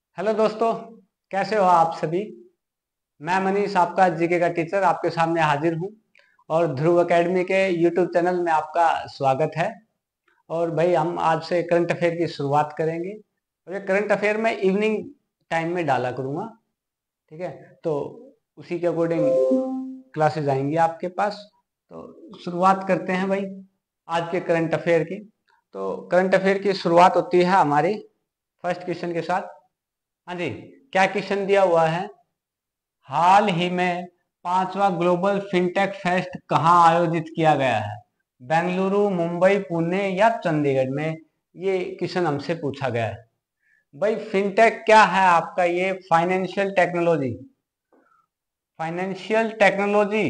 Hello दोस्तों, कैसे हो आप सभी। मैं मनीष, आपका जीके का टीचर, आपके सामने हाजिर हूँ। और ध्रुव एकेडमी के यूट्यूब चैनल में आपका स्वागत है। और भाई, हम आज से करंट अफेयर की शुरुआत करेंगे। और ये करंट अफेयर मैं इवनिंग टाइम में डाला करूँगा, ठीक है। तो उसी के अकॉर्डिंग क्लासेज आएंगी आपके पास। तो शुरुआत करते हैं भाई आज के करंट अफेयर की। तो करंट अफेयर की शुरुआत होती है हमारी फर्स्ट क्वेश्चन के साथ। हाँ जी, क्या क्वेश्चन दिया हुआ है? हाल ही में पांचवा ग्लोबल फिनटेक फेस्ट कहाँ आयोजित किया गया है? बेंगलुरु, मुंबई, पुणे या चंडीगढ़ में? ये क्वेश्चन हमसे पूछा गया है। भाई, फिनटेक क्या है आपका? ये फाइनेंशियल टेक्नोलॉजी। फाइनेंशियल टेक्नोलॉजी,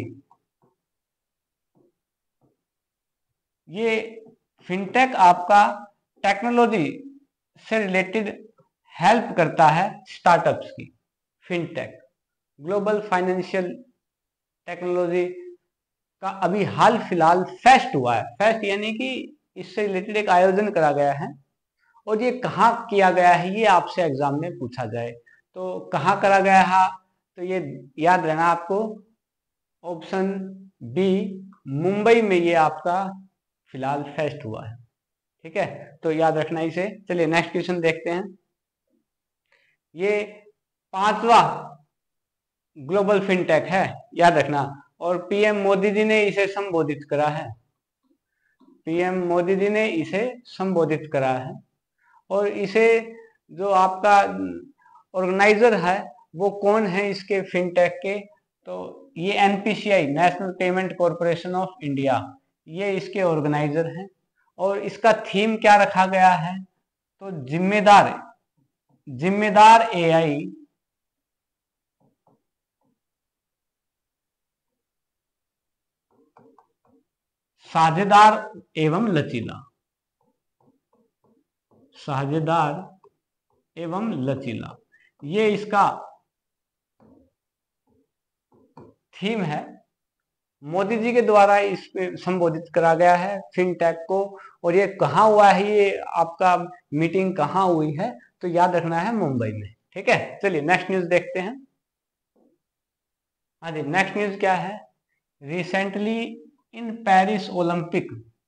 ये फिनटेक आपका टेक्नोलॉजी से रिलेटेड हेल्प करता है स्टार्टअप्स की। फिनटेक ग्लोबल फाइनेंशियल टेक्नोलॉजी का अभी हाल फिलहाल फेस्ट हुआ है। फेस्ट यानी कि इससे रिलेटेड एक आयोजन करा गया है। और ये कहाँ किया गया है, ये आपसे एग्जाम में पूछा जाए तो कहाँ करा गया है? तो ये याद रहना आपको, ऑप्शन बी, मुंबई में ये आपका फिलहाल फेस्ट हुआ है। ठीक है, तो याद रखना इसे। चलिए नेक्स्ट क्वेश्चन देखते हैं। ये पांचवा ग्लोबल फिनटेक है, याद रखना। और पीएम मोदी जी ने इसे संबोधित करा है। पीएम मोदी जी ने इसे संबोधित करा है। और इसे जो आपका ऑर्गेनाइजर है वो कौन है इसके फिनटेक के? तो ये NPCI, national payment corporation of India, ये इसके ऑर्गेनाइजर हैं। और इसका थीम क्या रखा गया है? तो जिम्मेदार जिम्मेदार एआई, साझेदार एवं लचीला। साझेदार एवं लचीला, ये इसका थीम है। मोदी जी के द्वारा इस पे संबोधित करा गया है फिनटेक को। और ये कहाँ हुआ है, ये आपका मीटिंग कहाँ हुई है? तो याद रखना है, मुंबई में। ठीक है, चलिए नेक्स्ट न्यूज देखते हैं। हाँ जी, नेक्स्ट न्यूज क्या है? Recently in Paris Olympic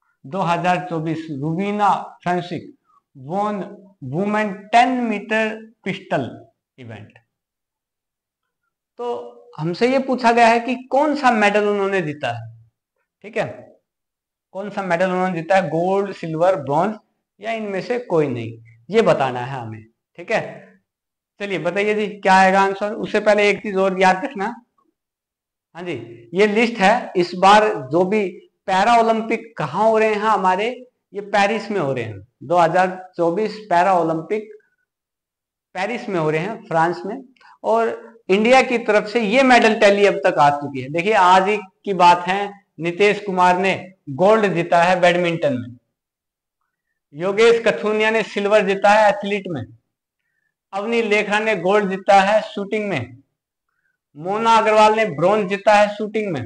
2024, Rubina Francis won women 10 metre pistol event. तो हमसे ये पूछा गया है कि कौन सा मेडल उन्होंने जीता है। ठीक है, कौन सा मेडल उन्होंने जीता है? गोल्ड, सिल्वर, ब्रॉन्ज या इनमें से कोई नहीं, ये बताना है हमें। ठीक है, चलिए बताइए जी क्या आएगा आंसर। उससे पहले एक चीज और याद रखना। हाँ जी, ये लिस्ट है इस बार जो भी पैरा ओलंपिक कहाँ हो रहे हैं हमारे, ये पेरिस में हो रहे हैं। 2024 पैरा ओलंपिक पेरिस में हो रहे हैं, फ्रांस में। और इंडिया की तरफ से ये मेडल टैली अब तक आ चुकी है। देखिए, आज ही की बात है, नीतीश कुमार ने गोल्ड जीता है बैडमिंटन में। योगेश कथुनिया ने सिल्वर जीता है एथलीट में। अवनी लेखा ने गोल्ड जीता है शूटिंग में। मोना अग्रवाल ने ब्रॉन्ज जीता है शूटिंग में।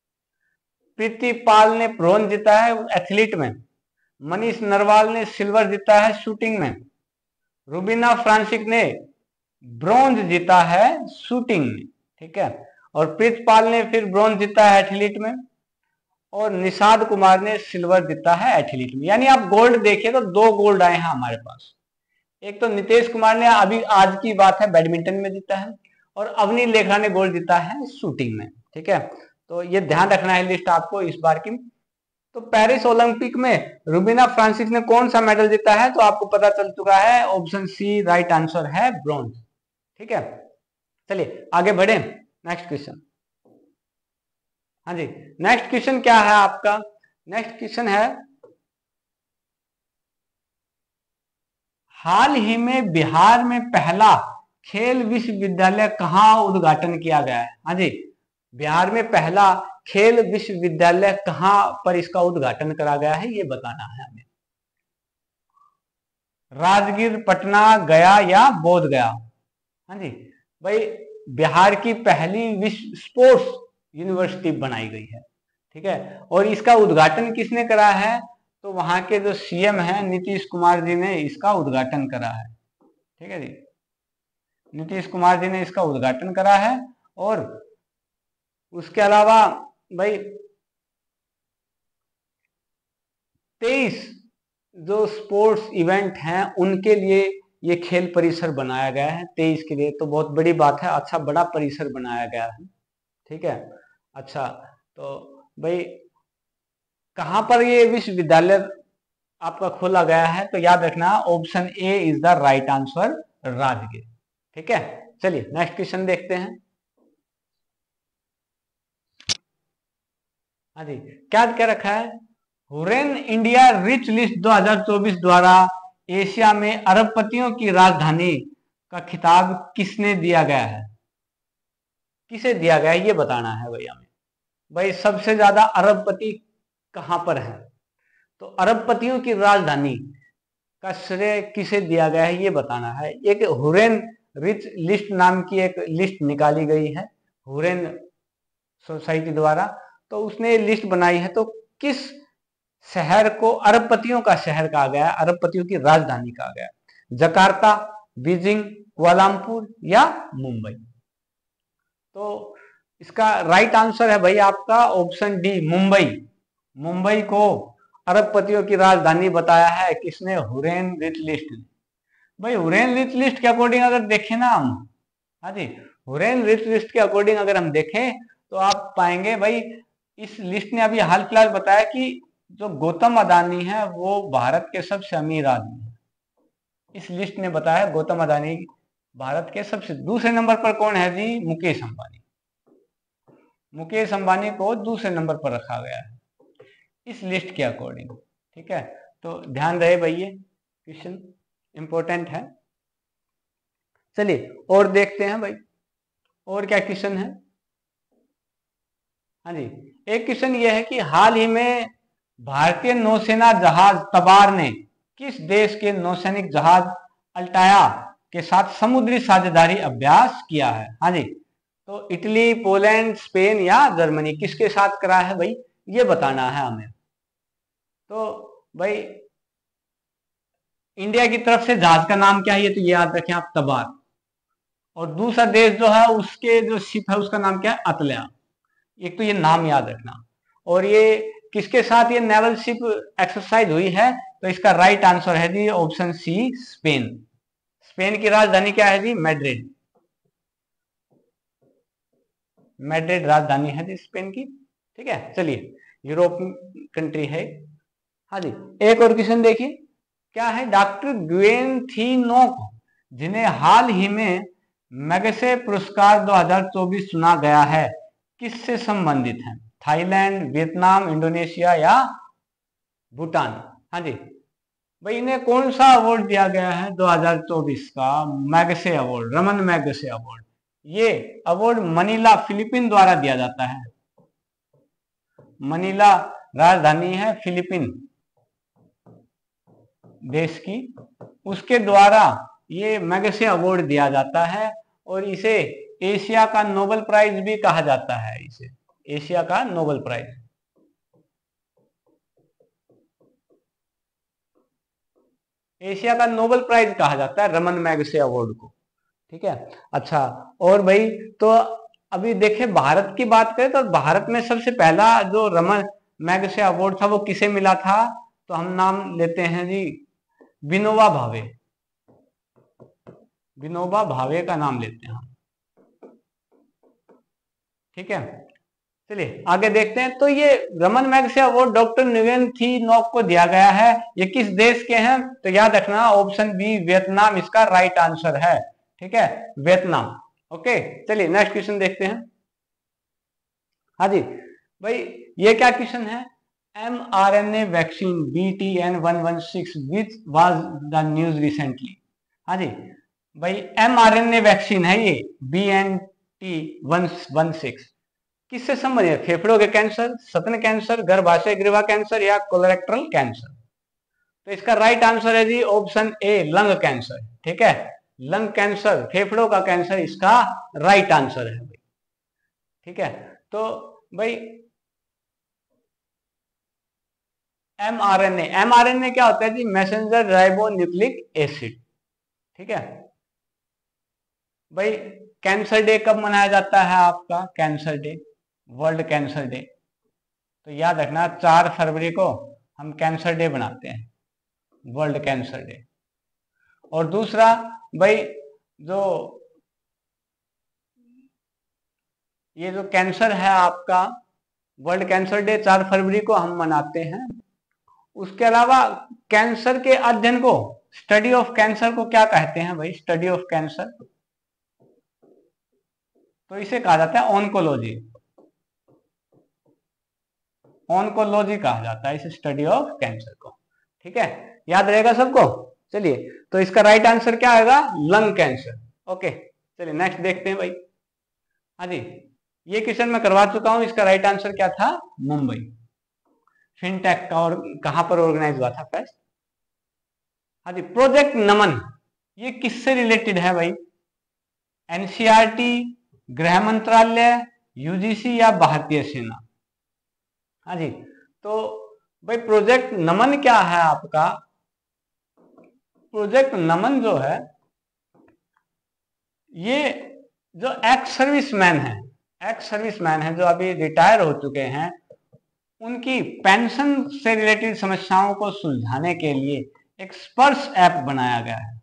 प्रीति पाल ने ब्रॉन्ज जीता है एथलीट में। मनीष नरवाल ने सिल्वर जीता है शूटिंग में। रुबीना फ्रांसिक ने ब्रॉन्ज जीता है शूटिंग में। ठीक है, और प्रीतपाल ने फिर ब्रॉन्ज जीता है एथलीट में। और निषाद कुमार ने सिल्वर जीता है एथलीट में। यानी आप गोल्ड देखिए तो 2 गोल्ड आए हैं हमारे पास। एक तो नीतीश कुमार ने अभी आज की बात है बैडमिंटन में जीता है। और अवनी लेखा ने गोल्ड जीता है शूटिंग में। ठीक है, तो ये ध्यान रखना है लिस्ट आपको इस बार की। तो पेरिस ओलंपिक में रुबीना फ्रांसिस ने कौन सा मेडल जीता है? तो आपको पता चल चुका है, ऑप्शन सी राइट आंसर है, ब्रॉन्ज। ठीक है, चलिए आगे बढ़े। Next question. हाँ जी, नेक्स्ट क्वेश्चन क्या है आपका? नेक्स्ट क्वेश्चन है, हाल ही में बिहार में पहला खेल विश्वविद्यालय कहाँ उद्घाटन किया गया है? हाँ जी, बिहार में पहला खेल विश्वविद्यालय कहाँ पर इसका उद्घाटन करा गया है, ये बताना है हमें। राजगीर, पटना, गया या बोध गया? हाँ जी भाई, बिहार की पहली विश्व स्पोर्ट्स यूनिवर्सिटी बनाई गई है। ठीक है, और इसका उद्घाटन किसने करा है? तो वहां के जो सीएम हैं नीतीश कुमार जी ने इसका उद्घाटन करा है। ठीक है जी, नीतीश कुमार जी ने इसका उद्घाटन करा है। और उसके अलावा भाई 23 जो स्पोर्ट्स इवेंट हैं उनके लिए ये खेल परिसर बनाया गया है 23 के लिए, तो बहुत बड़ी बात है, अच्छा बड़ा परिसर बनाया गया है। ठीक है। अच्छा, तो भाई कहां पर ये विश्वविद्यालय आपका खोला गया है, तो याद रखना option A is the right answer, Rajgir. ठीक है, चलिए नेक्स्ट क्वेश्चन देखते हैं। हाँ जी, क्या क्या रखा है? हुरैन इंडिया रिच लिस्ट 2024 द्वारा एशिया में अरबपतियों की राजधानी का खिताब किसने दिया गया है? किसे दिया गया है ये बताना है भाई हमें। भाई सबसे ज्यादा अरबपति कहां पर है? तो अरबपतियों की राजधानी का श्रेय किसे दिया गया है ये बताना है। एक हुरैन रिच लिस्ट नाम की एक लिस्ट निकाली गई है हुरैन सोसाइटी द्वारा, तो उसने लिस्ट बनाई है। तो किस शहर को अरबपतियों का शहर कहा गया है, अरबपतियों की राजधानी कहा गया है? जकार्ता, बीजिंग, कुआलालंपुर या मुंबई? तो इसका राइट आंसर है भाई आपका ऑप्शन डी, मुंबई। मुंबई को अरबपतियों की राजधानी बताया है किसने? हुरैन रिच लिस्ट ने। भाई हुरैन रिच लिस्ट के अकॉर्डिंग अगर देखें ना हम, हाँ जी, हुरैन रिच लिस्ट के अकॉर्डिंग अगर हम देखें तो आप पाएंगे भाई इस लिस्ट ने अभी हाल फिलहाल बताया कि जो गौतम अदानी है वो भारत के सबसे अमीर आदमी है। इस लिस्ट ने बताया गौतम अदानी भारत के सबसे, दूसरे नंबर पर कौन है जी? मुकेश अंबानी। मुकेश अंबानी को दूसरे नंबर पर रखा गया है इस लिस्ट के अकॉर्डिंग। ठीक है, तो ध्यान रहे भाई ये क्वेश्चन इंपॉर्टेंट है। चलिए और देखते हैं भाई और क्या क्वेश्चन है। हाँ जी, एक क्वेश्चन ये है कि हाल ही में भारतीय नौसेना जहाज तबार ने किस देश के नौसैनिक जहाज अल्टाया के साथ समुद्री साझेदारी अभ्यास किया है? हाँ जी, तो इटली, पोलैंड, स्पेन या जर्मनी, किसके साथ करा है भाई ये बताना है हमें। तो भाई इंडिया की तरफ से जहाज का नाम क्या है ये तो याद रखें आप, तबार। और दूसरा देश जो है उसके जो शिप है उसका नाम क्या है? अतल्या। एक तो ये नाम याद रखना। और ये किसके साथ ये नेवल शिप एक्सरसाइज हुई है? तो इसका राइट आंसर है जी ऑप्शन सी, स्पेन। स्पेन की राजधानी क्या है जी? मैड्रिड। मैड्रिड राजधानी है जी स्पेन की। ठीक है, चलिए यूरोप कंट्री है। हाँ जी, एक और क्वेश्चन देखिए, क्या है? डॉक्टर ग्वेन थी नोक जिन्हें हाल ही में मैगसे पुरस्कार 2024 चुना गया है, किससे संबंधित है? थाईलैंड, वियतनाम, इंडोनेशिया या भूटान? हाँ जी, भाई इन्हें कौन सा अवार्ड दिया गया है 2024 का? Magsaysay award, Ramon Magsaysay award. ये अवार्ड मनीला फिलीपीन द्वारा दिया जाता है। मनीला राजधानी है फिलीपीन देश की, उसके द्वारा ये मैगसे अवार्ड दिया जाता है। और इसे एशिया का नोबेल प्राइज भी कहा जाता है, इसे एशिया का नोबेल प्राइज, एशिया का नोबेल प्राइज कहा जाता है रमन मैगसे अवार्ड को। ठीक है, अच्छा और भाई तो अभी देखें भारत की बात करें तो भारत में सबसे पहला जो रमन मैगसे अवार्ड था वो किसे मिला था? तो हम नाम लेते हैं जी विनोबा भावे। विनोबा भावे का नाम लेते हैं हम। ठीक है, चलिए आगे देखते हैं। तो ये Ramon Magsaysay award doctor Nguyen Thi Ngoc को दिया गया है, ये किस देश के हैं? तो याद रखना ऑप्शन बी, वियतनाम इसका राइट आंसर है। ठीक है, वियतनाम। ओके, चलिए नेक्स्ट क्वेश्चन देखते हैं। हाँ जी, भाई ये क्या क्वेश्चन है? mRNA vaccine BTN-116 which was the news recently. हाँ जी, भाई mRNA वैक्सीन है ये BNT-116, किससे संबंधित है? फेफड़ों के कैंसर, स्तन कैंसर, गर्भाशय ग्रीवा कैंसर या कोलोरेक्टल कैंसर? तो इसका राइट आंसर है जी ऑप्शन ए, लंग कैंसर। ठीक है, लंग कैंसर, फेफड़ों का कैंसर इसका राइट आंसर है भाई। ठीक है, तो भाई mRNA, mRNA क्या होता है जी? Messenger ribonucleic acid. ठीक है, भाई कैंसर डे कब मनाया जाता है आपका? Cancer day, world cancer day. तो याद रखना 4 फरवरी को हम कैंसर डे बनाते हैं, वर्ल्ड कैंसर डे। और दूसरा भाई जो ये जो कैंसर है आपका, वर्ल्ड कैंसर डे 4 फरवरी को हम मनाते हैं। उसके अलावा कैंसर के अध्ययन को, स्टडी ऑफ कैंसर को क्या कहते हैं भाई? स्टडी ऑफ कैंसर, तो इसे कहा जाता है ऑन्कोलॉजी। ऑन्कोलॉजी कहा जाता है इस स्टडी ऑफ कैंसर को। ठीक है, याद रहेगा सबको? चलिए, तो इसका राइट आंसर क्या आएगा? Lung cancer. ओके, चलिए नेक्स्ट देखते हैं भाई। हाँ जी, ये क्वेश्चन मैं करवा चुका हूं। इसका राइट आंसर क्या था? मुंबई फिनटेक का। और कहां पर ऑर्गेनाइज हुआ था फेस्ट? हाँ जी, प्रोजेक्ट नमन, ये किससे रिलेटेड है भाई? एनसीईआरटी, गृह मंत्रालय, यूजीसी या भारतीय सेना? हाँ जी, तो भाई प्रोजेक्ट नमन क्या है आपका? प्रोजेक्ट नमन जो है, ये जो एक्स सर्विसमैन है जो अभी रिटायर हो चुके हैं, उनकी पेंशन से रिलेटेड समस्याओं को सुलझाने के लिए एक स्पर्श ऐप बनाया गया है।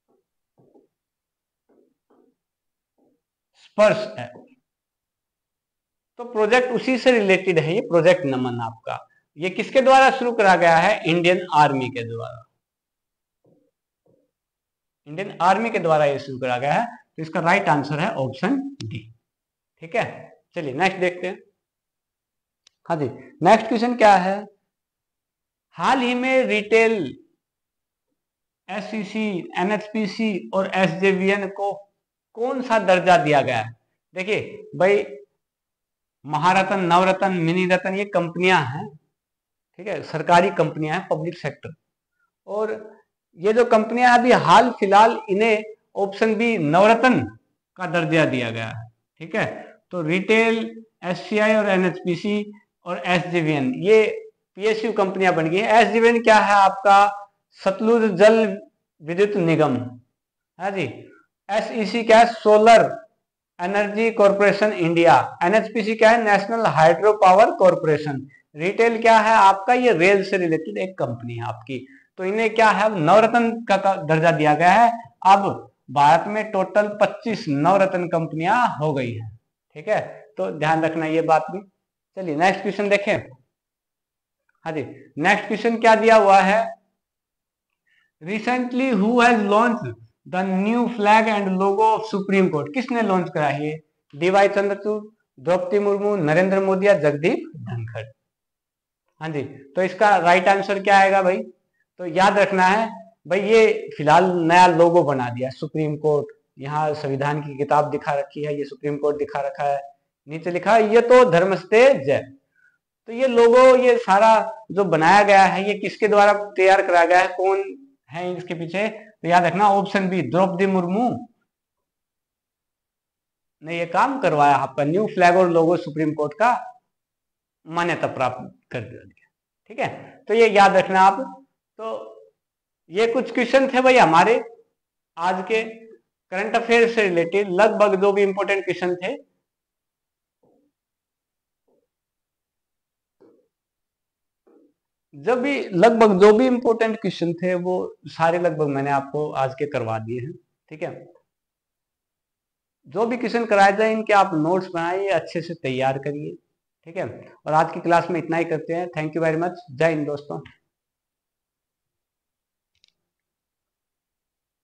स्पर्श ऐप, तो प्रोजेक्ट उसी से रिलेटेड है ये प्रोजेक्ट नमन आपका। ये किसके द्वारा शुरू करा गया है? इंडियन आर्मी के द्वारा। इंडियन आर्मी के द्वारा ये शुरू करा गया है। तो इसका राइट आंसर है ऑप्शन डी। ठीक है, चलिए नेक्स्ट देखते हैं। हाँ जी, नेक्स्ट क्वेश्चन क्या है? हाल ही में रिटेल, एसईसी, एनएचपीसी और एसजेवीएन को कौन सा दर्जा दिया गया है? देखिए भाई, महारत्न, नवरत्न, मिनी रत्न, ये कंपनियां हैं। ठीक है, सरकारी कंपनियां हैं, पब्लिक सेक्टर। और ये जो कंपनियां अभी हाल फिलहाल, इन्हें ऑप्शन बी नवरत्न का दर्जा दिया गया है। ठीक है, तो रिटेल, एससीआई और एनएचपीसी और एसजेवीएन, ये पीएसयू कंपनियां बन गई है। एसजेवीएन क्या है आपका? सतलुज जल विद्युत निगम है जी। एसईसी क्या है? Solar energy corporation India. NHPC क्या है? National hydro power corporation. RITES क्या है आपका? ये रेल से रिलेटेड एक कंपनी है आपकी। तो इन्हें क्या है? नवरत्न का दर्जा दिया गया है। अब भारत में टोटल 25 नवरत्न कंपनियां हो गई हैं। ठीक है, तो ध्यान रखना ये बात भी। चलिए नेक्स्ट क्वेश्चन देखें। हाँ जी, नेक्स्ट क्वेश्चन क्या दिया हुआ है? Recently who has launch the new flag and logo of supreme court? किसने लॉन्च करा है? डीवाई चंद्रचूड़, द्रौपदी मुर्मू, नरेंद्र मोदी या जगदीप धनखड़? हाँ जी, तो इसका राइट आंसर क्या आएगा भाई? तो याद रखना है भाई, ये फिलहाल नया लोगो बना दिया सुप्रीम कोर्ट। यहाँ संविधान की किताब दिखा रखी है, ये सुप्रीम कोर्ट दिखा रखा है, नीचे लिखा है ये तो धर्मस्तेज है। तो ये लोगो, ये सारा जो बनाया गया है, ये किसके द्वारा तैयार कराया गया है? कौन है इसके पीछे? तो याद रखना ऑप्शन बी, द्रौपदी मुर्मू ने ये काम करवाया। आपका न्यू फ्लैग और लोगो सुप्रीम कोर्ट का मान्यता प्राप्त कर दिया। ठीक है, तो ये याद रखना आप। तो ये कुछ क्वेश्चन थे भाई हमारे आज के करंट अफेयर से रिलेटेड, लगभग जो भी इंपॉर्टेंट क्वेश्चन थे। जब भी लगभग जो भी इंपॉर्टेंट क्वेश्चन थे वो सारे लगभग मैंने आपको आज के करवा दिए हैं। ठीक है, जो भी क्वेश्चन कराए जाए इनके आप नोट्स बनाइए, अच्छे से तैयार करिए। ठीक है, और आज की क्लास में इतना ही करते हैं। Thank you very much. जय हिंद दोस्तों।